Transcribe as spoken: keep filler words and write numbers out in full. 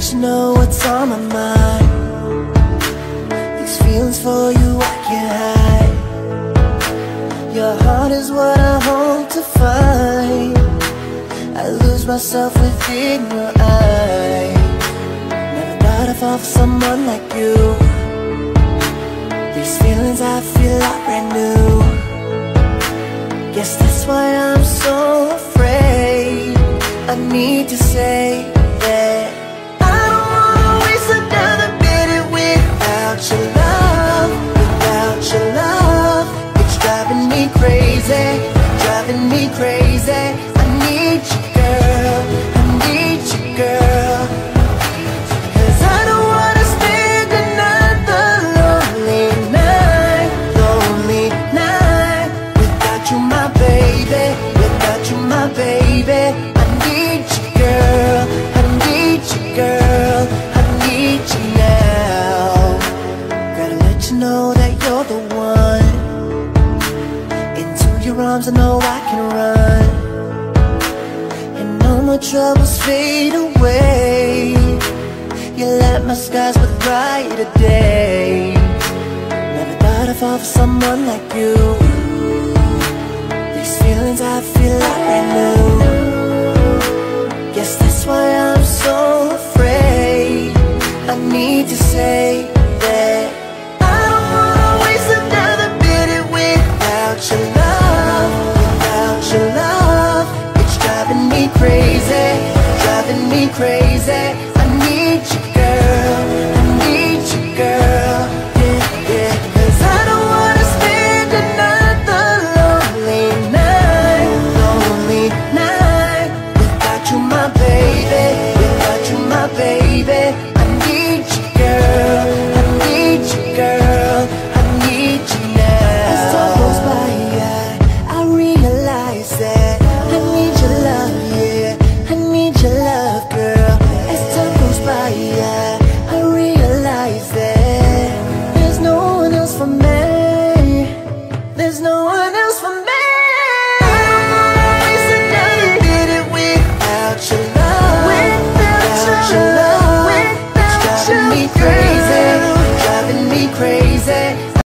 you know what's on my mind. These feelings for you I can't hide. Your heart is what I hope to find. I lose myself within your eyes. Never thought I'd fall for someone like you. These feelings I feel are brand new. Guess that's why I'm so afraid. I need to say that I don't wanna waste another minute without your love. Without your love, it's driving me crazy, driving me crazy. I need you, girl, I need you, girl. Cause I don't wanna spend another lonely night, lonely night without you, my baby, without you, my baby. I need you, girl, I need you, girl, I need you now. Gotta let you know that you're the one. Into your arms I know I can run, and all my troubles fade away. You light my skies with brighter days. Never thought I'd fall for someone like you. These feelings I feel are brand new. Guess that's why I'm so afraid. I need to say that I don't wanna waste another minute without your love. Without your love, it's driving me crazy, driving me crazy.